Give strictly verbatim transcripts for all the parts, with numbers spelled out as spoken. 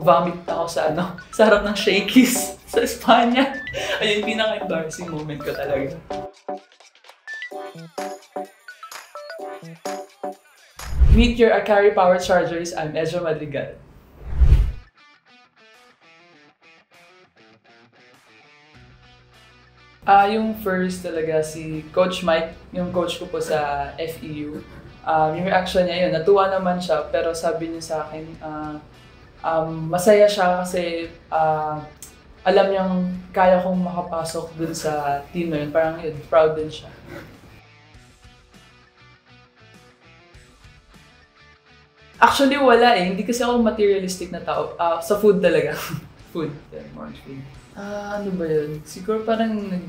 nag-vomit ako sa ano, sa harap ng Shakey's sa Espanya. Ayun, pinaka-embarrassing moment ko talaga. Meet your Akari power chargers. I'm Ezra Madrigal. Ah, uh, yung first talaga si Coach Mike, yung coach ko po sa F E U. Um, yung reaction niya yun, natuwa naman siya, pero sabi niya sa akin, uh, um, masaya siya kasi uh, alam niyang kaya kong makapasok dun sa team na yun. Parang yun, proud din siya. Actually, wala eh. Hindi kasi ako materialistic na tao. Uh, sa food talaga. Food. Yeah, more food. Ah, uh, ano ba yun? Siguro parang nag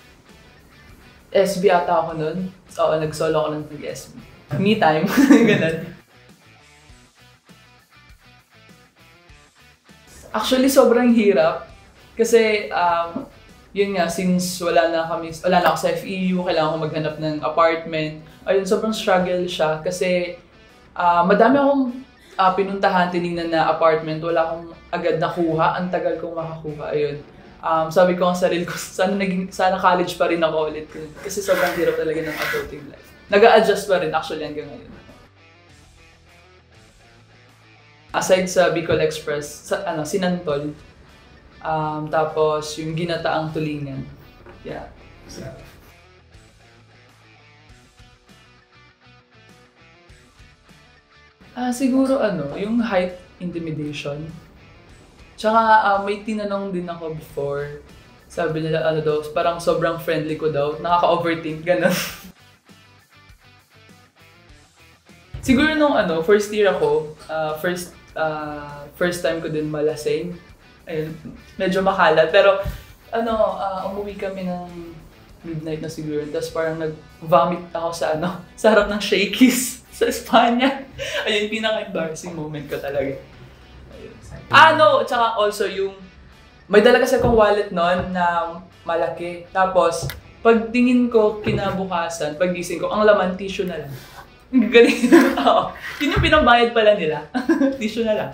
S B ata ako nun. Oo, nag-solo ako lang nag-S B. Me time. Ganun. Actually, sobrang hirap. Kasi, um, yun nga, since wala na kami, wala na ako sa F E U, kailangan ko maghanap ng apartment. Ayun, sobrang struggle siya. Kasi, uh, madami akong uh, pinuntahan, tinignan na apartment. Wala akong agad nakuha. Ang tagal kong makakuha. Ayun. Um, sabi ko ang sarili ko, sana, naging, sana college pa rin ako ulit. Kasi sobrang hirap talaga ng adulting life. Nag-a-adjust pa rin actually hanggang ngayon. Aside sa Bicol Express, sa, ano, sinantol. Um, tapos yung ginataang tulingan. Yeah. So, ah, siguro ano, yung height intimidation. Tsaka uh, may tinanong din ako before, sabi nila ano daw, parang sobrang friendly ko daw, nakaka-overthink, gano'n. Siguro nung ano, first year ako, uh, first uh, first time ko din malasing, ayun, medyo makalat, pero ano, uh, umuwi kami ng midnight na siguro, tapos parang nag-vomit ako sa ano, sa harap ng Shakey's sa Espanya. Ayun, pinaka-embarrassing moment ko talaga. Ah, no! Tsaka also yung, may dala kasi akong wallet nun na malaki. Tapos, pag tingin ko kinabukasan, pag gising ko, ang laman, tissue na lang. Ang galing. Oo. Yun yung pinambayad pala nila. Tissue na lang.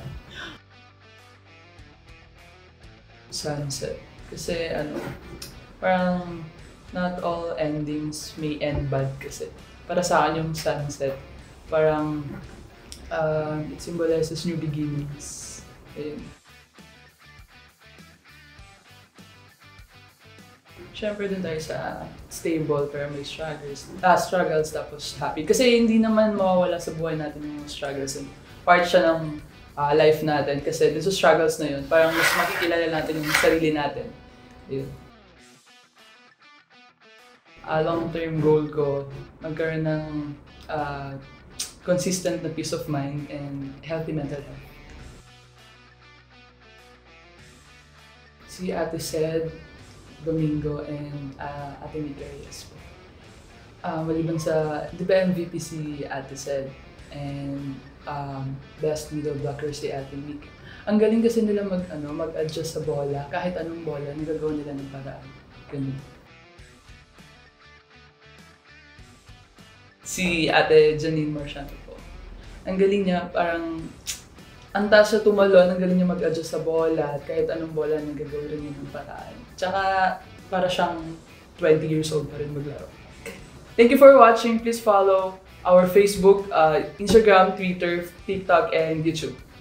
Sunset. Kasi ano, parang not all endings may end bad kasi. Para sa akin yung sunset, parang uh, it symbolizes new beginnings. Ayun. Siyempre dun tayo sa stable pero may struggles. Ah, struggles tapos happy. Kasi hindi naman mawawala sa buhay natin yung struggles. Part siya ng uh, life natin. Kasi dun sa struggles na yun, parang mas makikilala natin yung sarili natin. Ayun. Uh, long-term goal ko, magkaroon ng uh, consistent na peace of mind and healthy mental health. Si Ate Sed, Domingo, and uh, Ate Akari po. Uh, maliban sa, di ba M V P si Ate Sed, and um, best middle blocker si Ate Mik. Ang galing kasi nila mag, ano, mag-adjust sa bola, kahit anong bola, nagagawa nila ng paraan. Ganun. Si Ate Janine Marciano po. Ang galing niya, parang ang taas siya tumalon, ang galing niya mag-adjust sa bola, at kahit anong bola nagagawin rin niya ng paraan. Tsaka para siyang twenty years old pa rin maglaro. Thank you for watching. Please follow our Facebook, uh, Instagram, Twitter, TikTok, and YouTube.